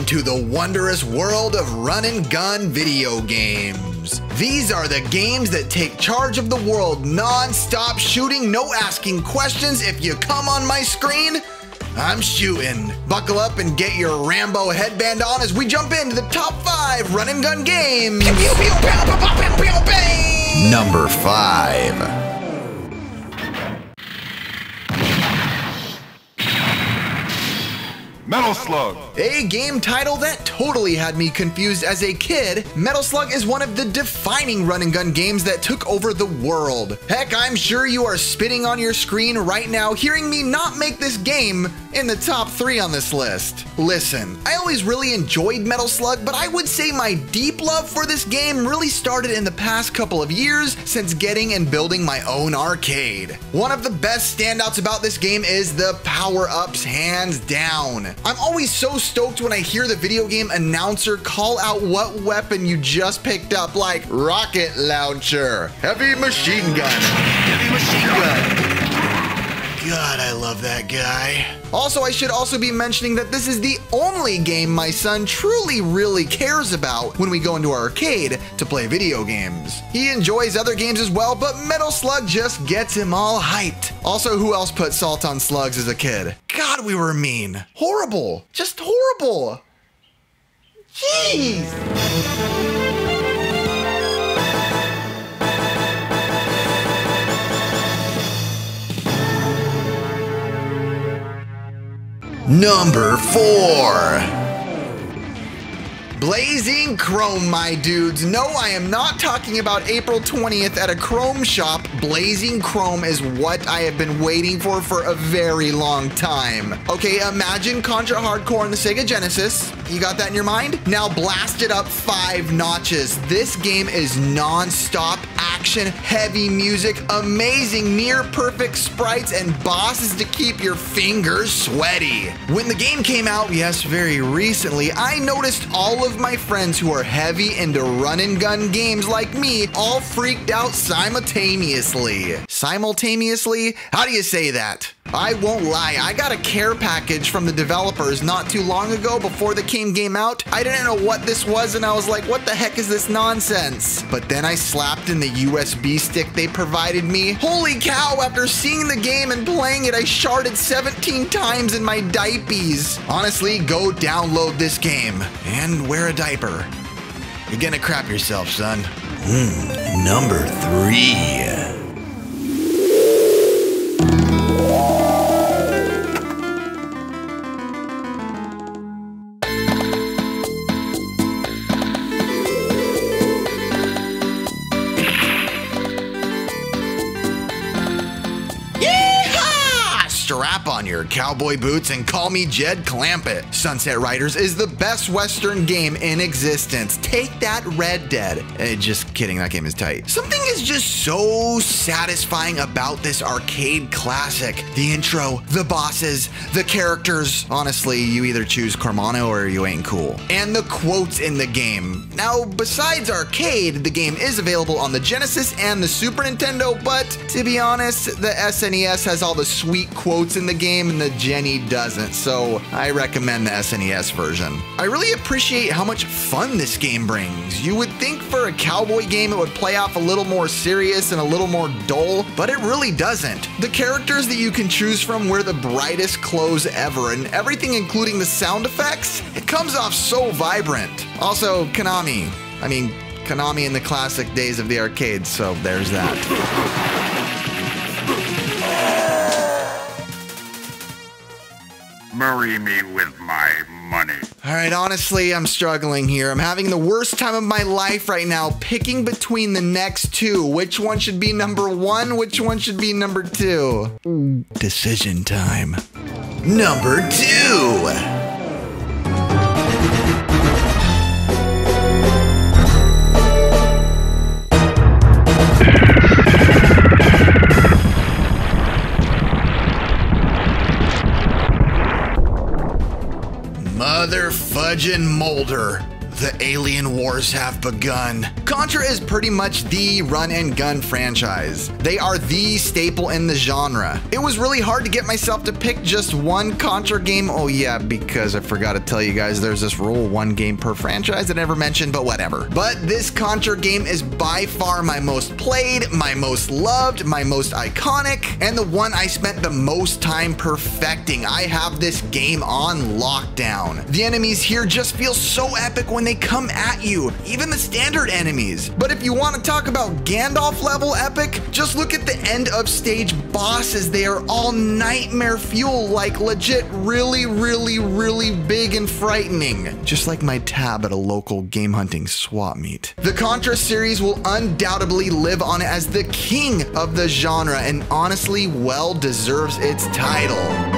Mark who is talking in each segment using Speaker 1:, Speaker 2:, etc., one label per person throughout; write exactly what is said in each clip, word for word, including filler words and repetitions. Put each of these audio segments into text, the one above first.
Speaker 1: into the wondrous world of run and gun video games. These are the games that take charge of the world, non-stop shooting, no asking questions. If you come on my screen, I'm shooting. Buckle up and get your Rambo headband on as we jump into the top five run and gun games. Number five.
Speaker 2: Metal Slug.
Speaker 1: A game title that totally had me confused as a kid. Metal Slug is one of the defining run and gun games that took over the world. Heck, I'm sure you are spitting on your screen right now hearing me not make this game in the top three on this list. Listen, I always really enjoyed Metal Slug, but I would say my deep love for this game really started in the past couple of years since getting and building my own arcade. One of the best standouts about this game is the power-ups, hands down. I'm always so stoked when I hear the video game announcer call out what weapon you just picked up, like rocket launcher, heavy machine gun, heavy machine gun. God, I love that guy. Also, I should also be mentioning that this is the only game my son truly really cares about when we go into our arcade to play video games. He enjoys other games as well, but Metal Slug just gets him all hyped. Also, who else put salt on slugs as a kid? God, we were mean. Horrible. Just horrible. Jeez. Number four. Blazing Chrome, my dudes. No, I am not talking about April twentieth at a Chrome shop. Blazing Chrome is what I have been waiting for for a very long time. Okay, imagine Contra Hardcore on the Sega Genesis. You got that in your mind? Now blast it up five notches. This game is non-stop action, heavy music, amazing near perfect sprites, and bosses to keep your fingers sweaty. When the game came out, yes, very recently, I noticed all of my friends who are heavy into run and gun games like me all freaked out simultaneously. Simultaneously? How do you say that? I won't lie, I got a care package from the developers not too long ago before the game came out. I didn't know what this was and I was like, what the heck is this nonsense? But then I slapped in the U S B stick they provided me. Holy cow, after seeing the game and playing it, I sharded seventeen times in my diapies. Honestly, go download this game and wear a diaper. You're gonna crap yourself, son. Mm, number three. Strap on your cowboy boots and call me Jed Clampett. Sunset Riders is the best Western game in existence. Take that, Red Dead. Eh, just kidding, that game is tight. Something is just so satisfying about this arcade classic. The intro, the bosses, the characters. Honestly, you either choose Cormano or you ain't cool. And the quotes in the game. Now, besides arcade, the game is available on the Genesis and the Super Nintendo, but to be honest, the S N E S has all the sweet quotes in the game and the Jenny doesn't, so I recommend the S N E S version. I really appreciate how much fun this game brings. You would think for a cowboy game it would play off a little more serious and a little more dull, but it really doesn't. The characters that you can choose from wear the brightest clothes ever, and everything including the sound effects, it comes off so vibrant. Also, Konami. I mean, Konami in the classic days of the arcade, so there's that.
Speaker 2: Marry me with my money.
Speaker 1: All right, honestly, I'm struggling here. I'm having the worst time of my life right now picking between the next two. Which one should be number one? Which one should be number two? Decision time. Number two. Mother fudgin' Molder, the alien wars have begun. Contra is pretty much the run and gun franchise. They are the staple in the genre. It was really hard to get myself to pick just one Contra game. Oh yeah, because I forgot to tell you guys there's this rule, one game per franchise I never mentioned, but whatever. But this Contra game is by far my most played, my most loved, my most iconic, and the one I spent the most time perfecting. I have this game on lockdown. The enemies here just feel so epic when they come at you, even the standard enemies. But if you want to talk about Gandalf level epic, just look at the end of stage bosses. They are all nightmare fuel, like legit really, really, really big and frightening. Just like my tab at a local game hunting swap meet. The Contra series will undoubtedly live on as the king of the genre and honestly well deserves its title.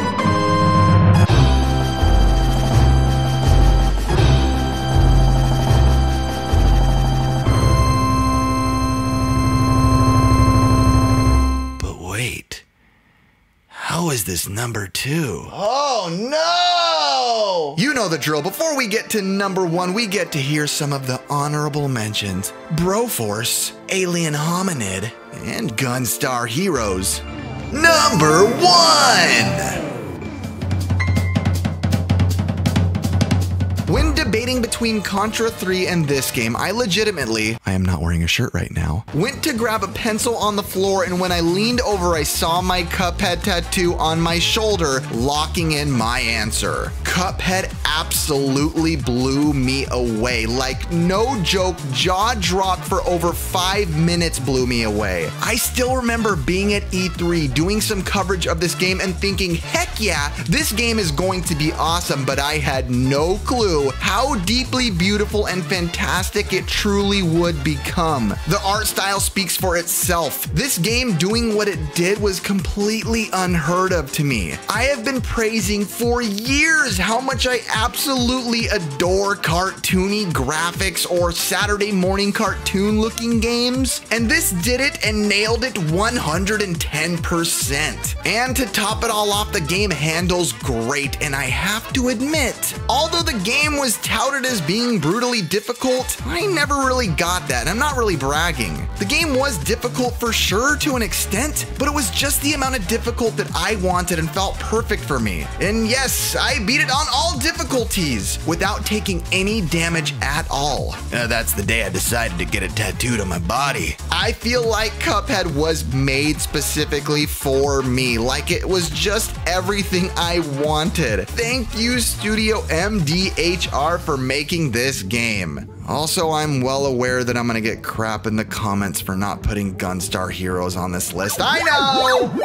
Speaker 1: How is this number two? Oh no! You know the drill. Before we get to number one, we get to hear some of the honorable mentions. Broforce, Alien Hominid, and Gunstar Heroes. Number one! When debating between Contra three and this game, I legitimately, I am not wearing a shirt right now, went to grab a pencil on the floor, and when I leaned over, I saw my Cuphead tattoo on my shoulder, locking in my answer. Cuphead absolutely blew me away. Like, no joke, jaw dropped for over five minutes blew me away. I still remember being at E three, doing some coverage of this game and thinking, heck yeah, this game is going to be awesome, but I had no clue how deeply beautiful and fantastic it truly would become. The art style speaks for itself. This game doing what it did was completely unheard of to me. I have been praising for years how much I absolutely adore cartoony graphics or Saturday morning cartoon looking games, and this did it and nailed it one hundred ten percent. And to top it all off, the game handles great, and I have to admit, although the game was touted as being brutally difficult, I never really got that. I'm not really bragging. The game was difficult for sure to an extent, but it was just the amount of difficult that I wanted and felt perfect for me. And yes, I beat it on all difficulties without taking any damage at all. Uh, that's the day I decided to get it tattooed on my body. I feel like Cuphead was made specifically for me, like it was just everything I wanted. Thank you, Studio M D H R, for making this game. Also, I'm well aware that I'm gonna get crap in the comments for not putting Gunstar Heroes on this list. I know!